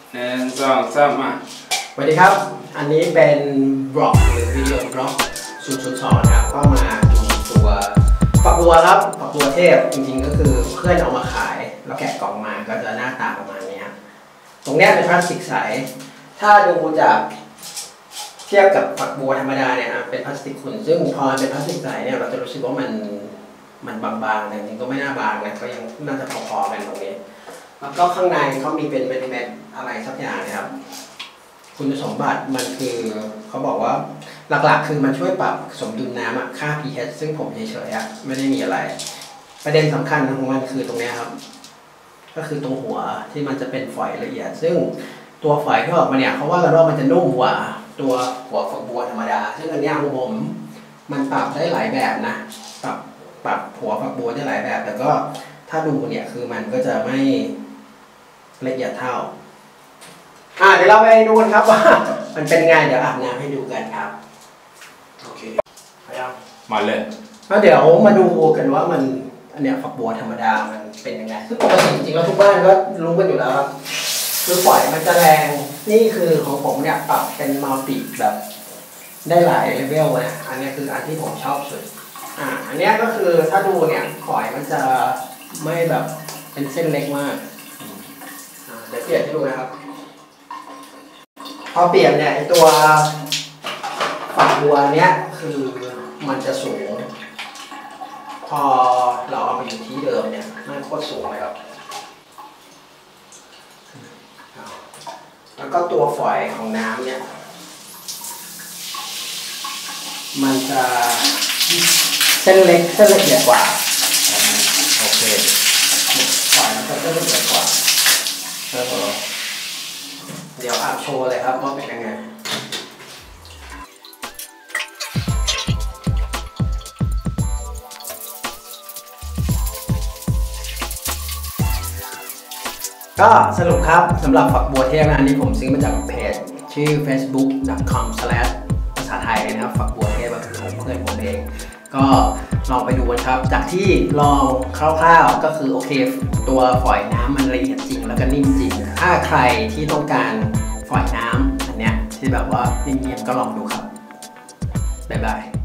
1 2 3มาสวัสดีครับอันนี้เป็นบล็อกหรือวิดีโอบล็อก002นะครับก็มาดูตัวฝักบัวครับฝักบัวเทพจริงๆก็คือเพื่อนเอามาขายแล้วแกะกล่องมาก็จะหน้าตาประมาณนี้ตรงนี้เป็นพลาสติกใสถ้าดูจากเทียบกับฝักบัวธรรมดาเนี่ยเป็นพลาสติกขุ่นซึ่งพอเป็นพลาสติกใสเนี่ยเราจะรู้สึกว่ามันบางๆแต่จริงๆก็ไม่น่าบางนะก็ยังน่าจะพอๆกันตรงนี้แล้วก็ข้างในเขามีเป็นอะไรสักอย่างนะครับคุณสมบัติมันคือเขาบอกว่าหลักๆคือมันช่วยปรับสมดุลน้ำค่า pH ซึ่งผมเฉยๆไม่ได้มีอะไรประเด็นสำคัญของมันคือตรงนี้ครับก็คือตรงหัวที่มันจะเป็นฝอยละเอียดซึ่งตัวฝอยที่ออกมาเนี่ยเขาว่ากันว่ามันจะนุ่มกว่าตัวหัวฝักบัวธรรมดาซึ่งอันนี้ของผมมันปรับได้หลายแบบนะปรับหัวฝักบัวได้หลายแบบแต่ก็ถ้าดูเนี่ยคือมันก็จะไม่ละเอียดเท่าเดี๋ยวเราไปดูกันครับว่ามันเป็นไงเดี๋ยวอาบน้ำให้ดูกันครับโอเคมาเลยแล้วเดี๋ยวมาดูกันว่ามันอันเนี้ยฝักบัวธรรมดามันเป็นยังไงซึ่งปกติจริงๆแล้วทุกบ้านก็รู้กันอยู่แล้วครับคือฝอยมันจะแรงนี่คือของผมเนี่ยปรับเป็นมัลติแบบได้หลายเลเวลนะอันนี้คืออันที่ผมชอบสุดอันนี้ก็คือถ้าดูเนี่ยฝอยมันจะไม่แบบเป็นเส้นเล็กมากเดี๋ยวเปลี่ยนให้ดูนะครับพอเปลี่ยนเนี่ยไอตัวฝักบัวเนี้ยคือมันจะสูงพอเราเอาไปอยู่ที่เดิมเนี่ยมันโคตรสูงเลยครับแล้วก็ตัวฝอยของน้ำเนี่ยมันจะเส้นเล็กเส้นละเอียดกว่าโอเคฝอยมันจะเส้นละเอียดกว่าเดี๋ยวอาบโชว์เลยครับว่าเป็นยังไงก็สรุปครับสำหรับฝักบัวเทพอันนี้ผมซื้อมาจากเพจชื่อ facebook.com/ ภาษาไทยนะครับฝักบัวเทพก็คือของเพื่อนผมเองก็ลองไปดูกันครับจากที่ลองคร่าวๆก็คือโอเคตัวฝอยน้ำมันละเอียดจริงแล้วก็นิ่มจริงถ้าใครที่ต้องการฝอยน้ำอันเนี้ยที่แบบว่าเนียนๆก็ลองดูครับบ๊ายบาย